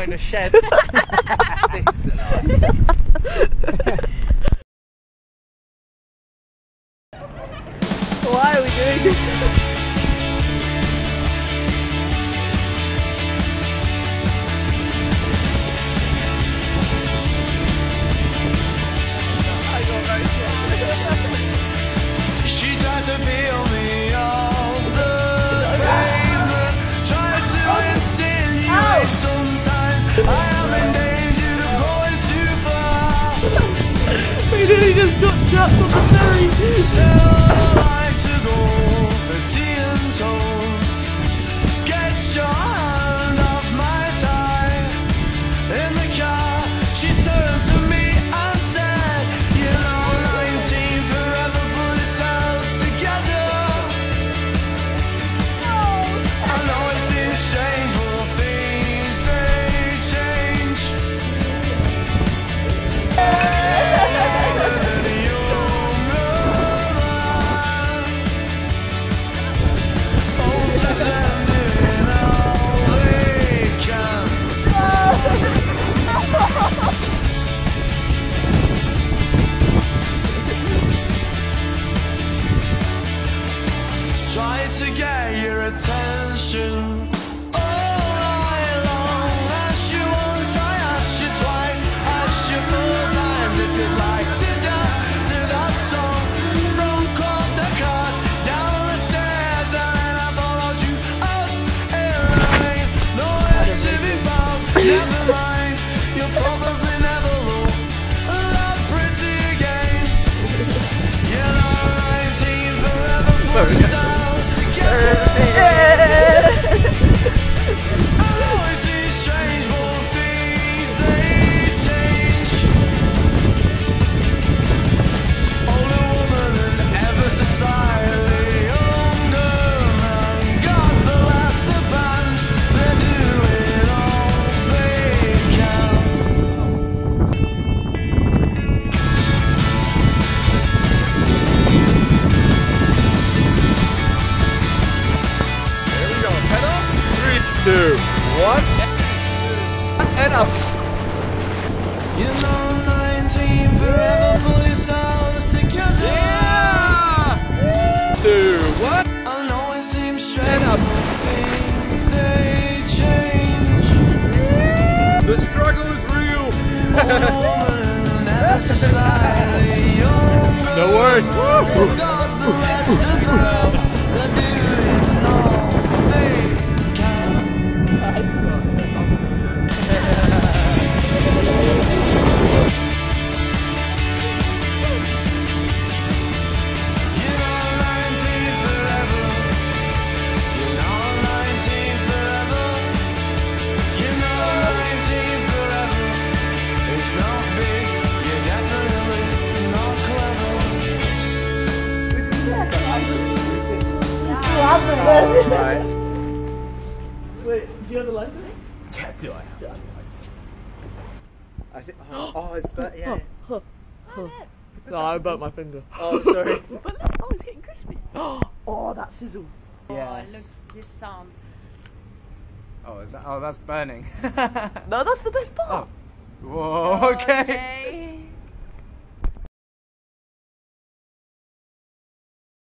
in a shed. This is a lie. Why are we doing this? She tried to peel me off the pavement, tried to insinuate sometimes I am in danger of going too far. We nearly just got trapped on the ferry. Still like to go for tea and toast. Get your hand off my thigh. In the car, she turned to me and said, you know, 19 forever put ourselves together. I know it seems strange, but things they change. Try to get your attention all night long. Asked you once, I asked you twice, asked you 4 times if you'd like to dance to that song. From court to court, down the stairs, and then I followed you out in the rain. Nowhere to be found, never mind. You'll probably never look that pretty again. You know, 19 forever put ourselves together. I always see strange more things they change. Older woman and ever so slightly younger man. God bless the band, they're doing all they can. Here we go. Head up. 3, 2, 1. And up. You know, 19 forever pull yourselves together. Yeah! 2, 1. I know it seems And strange, up. things they change. The struggle is real. Older woman and ever so slightly younger. No worries. God bless the band, they're doing all they can. You know, 19 forever. You know, 19 forever. You know, 19 forever. It's not big, you're definitely not clever. You still have the best. Right. Wait, do you have the license? Yeah, do I have to? I think. Oh, it's but yeah. No, I burnt my finger. Oh, sorry. But look, oh, it's getting crispy. Oh, that sizzle. Oh, Yes. look, this sound. Oh, is that? Oh, that's burning. No, that's the best part. Whoa. Okay. Okay.